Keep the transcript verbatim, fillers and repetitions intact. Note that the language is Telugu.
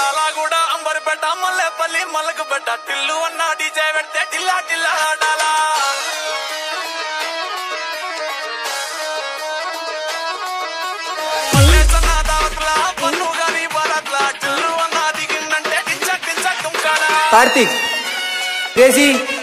మిర్యాలగూడ అంబర్పేట మల్లెపల్లి మలకపేట టిల్లు అన్న డీజే పెడితే టిల్లా టిల్లా ఆడాలా మల్లె సన్న దావత్లా పన్ను గాని బరత్లా టిల్లు అన్న దిగిందంటే టించక్ టించక్ తుంకాలా కార్తీక్ కేసీ